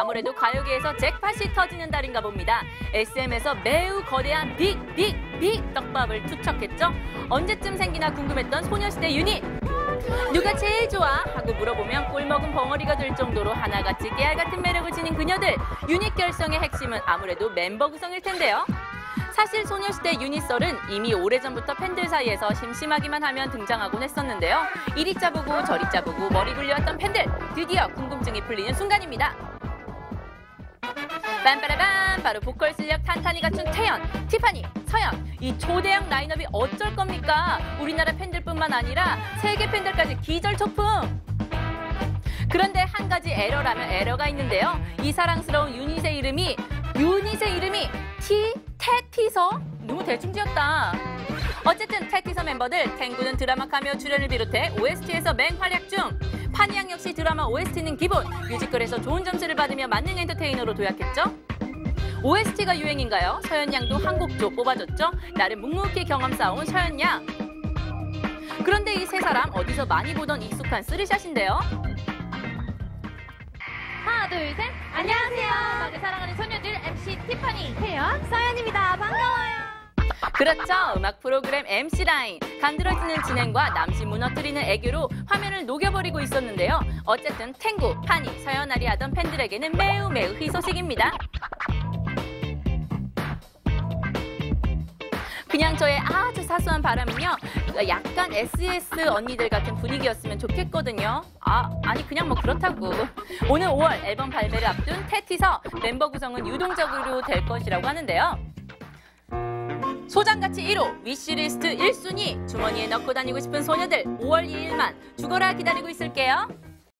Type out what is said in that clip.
아무래도 가요계에서 잭팟이 터지는 달인가 봅니다. SM에서 매우 거대한 빅 떡밥을 투척했죠. 언제쯤 생기나 궁금했던 소녀시대 유닛. 누가 제일 좋아? 하고 물어보면 꿀먹은 벙어리가 될 정도로 하나같이 깨알 같은 매력을 지닌 그녀들. 유닛 결성의 핵심은 아무래도 멤버 구성일 텐데요. 사실 소녀시대 유닛설은 이미 오래전부터 팬들 사이에서 심심하기만 하면 등장하곤 했었는데요. 이리 짜보고 저리 짜보고 머리 굴려왔던 팬들, 드디어 궁금증이 풀리는 순간입니다. 빰빠라밤, 바로 보컬 실력 탄탄히 갖춘 태연, 티파니, 서연. 이 초대형 라인업이 어쩔 겁니까? 우리나라 팬들뿐만 아니라 세계 팬들까지 기절초풍! 그런데 한 가지 에러라면 에러가 있는데요. 이 사랑스러운 유닛의 이름이 테티서? 너무 대충 지었다. 어쨌든 테티서 멤버들, 탱구는 드라마 카메오 출연을 비롯해 OST에서 맹활약 중. 파니양 역시 드라마 OST는 기본, 뮤지컬에서 좋은 점수를 받으며 만능 엔터테이너로 도약했죠. OST가 유행인가요? 서연 양도 한 곡조 뽑아줬죠. 나름 묵묵히 경험 쌓아온 서연 양. 그런데 이 세 사람 어디서 많이 보던 익숙한 쓰리샷인데요. 하나, 둘, 셋. 안녕하세요. 음악을 사랑하는 소녀들 MC 티파니, 태연, 서연입니다. 반가워요. 그렇죠. 음악 프로그램 MC 라인. 간드러지는 진행과 남심 무너뜨리는 애교로 화면을 녹여버리고 있었는데요. 어쨌든 탱구, 파니, 서연아리 하던 팬들에게는 매우 희소식입니다. 그냥 저의 아주 사소한 바람은요. 약간 SES 언니들 같은 분위기였으면 좋겠거든요. 아니 그냥 뭐 그렇다고. 오늘 5월 앨범 발매를 앞둔 테티서 멤버 구성은 유동적으로 될 것이라고 하는데요. 소장가치 1호, 위시리스트 1순위, 주머니에 넣고 다니고 싶은 소녀들 5월 2일만 죽어라 기다리고 있을게요.